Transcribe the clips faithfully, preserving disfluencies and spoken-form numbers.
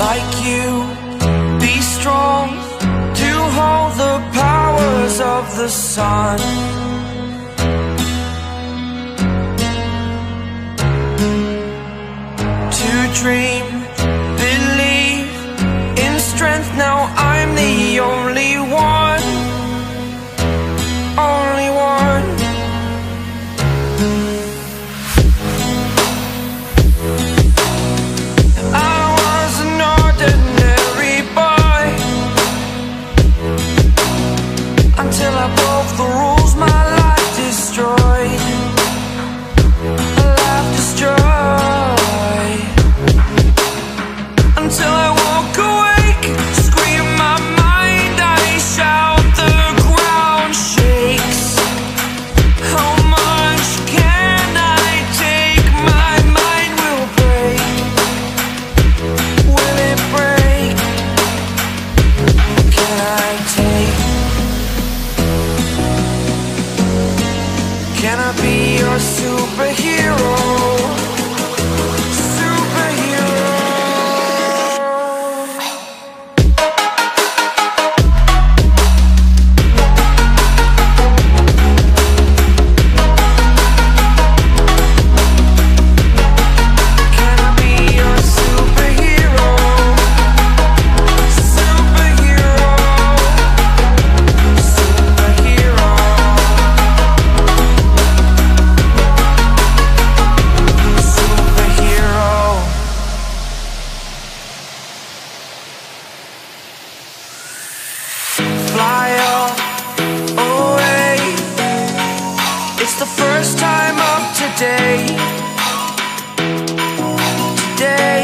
like you, be strong to hold the powers of the sun. To dream, believe in strength. Now I'm the only one, only one. I was an ordinary boy until I broke the rules, my life destroyed, a life destroyed. Until I woke awake, scream my mind, I shout, the ground shakes. How much can I take? My mind will break. Will it break? Can I take? Can I be your superhero? Fly up away. It's the first time of today. Today.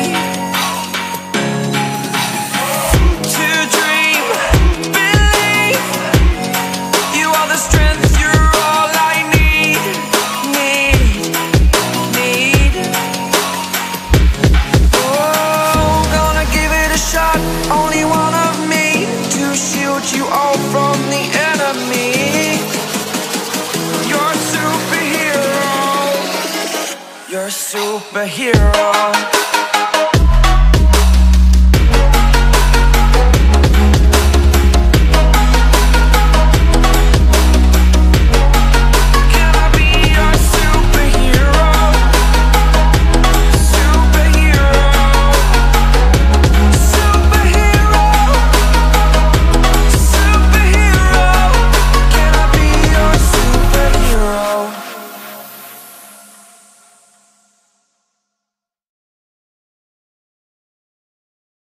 To dream, believe. You are the strength, you're all I need. Need, need. Oh, gonna give it a shot. Only one of me to shield you all from the enemy. You're a superhero. You're a superhero.